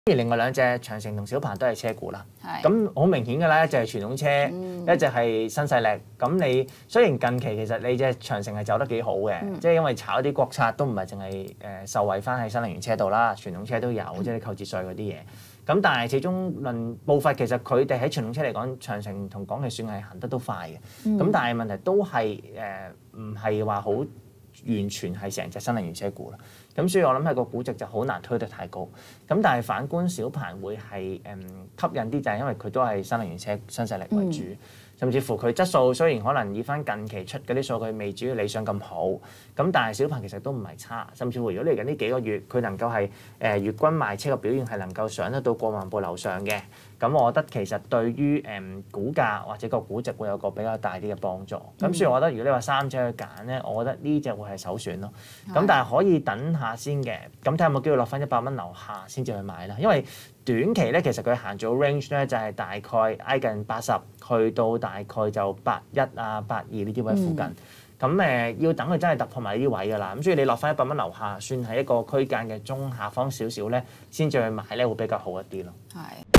而另外兩隻長城同小鵬都係車股啦。 係咁好明顯㗎啦，一隻係傳統車，一隻係新勢力。咁你雖然近期其實你隻長城係走得幾好嘅，即係因為炒啲國策都唔係淨係受惠翻喺新能源車度啦，傳統車都有，即係購置稅嗰啲嘢。咁但係始終論步伐，其實佢哋喺傳統車嚟講，長城同廣汽算係行得都快嘅。咁但係問題都係唔係話好完全係成隻新能源車股啦。咁所以我諗係個估值就好難推得太高。咁但係反觀小鵬會係吸引啲，就係因為佢都係新能源車新勢力為主。甚至乎佢質素雖然可能以翻近期出嗰啲數據未至於理想咁好，咁但係小鵬其實都唔係差，甚至乎如果嚟緊呢幾個月佢能夠係月均賣車嘅表現係能夠上得到過萬部樓上嘅，咁我覺得其實對於股價或者個估值會有個比較大啲嘅幫助。咁所以我覺得如果你話三隻去揀咧，我覺得呢隻會係首選咯。咁但係可以等下先嘅，咁睇下有冇機會落翻100蚊樓下先至去買啦，因為短期咧，其實佢行咗 range 咧，就係大概挨近80，去到大概就81啊、82呢啲位附近。咁要等佢真係突破埋呢啲位㗎啦。咁所以你落翻100蚊樓下，算係一個區間嘅中下方少少咧，先至去買咧，會比較好一啲咯。 係。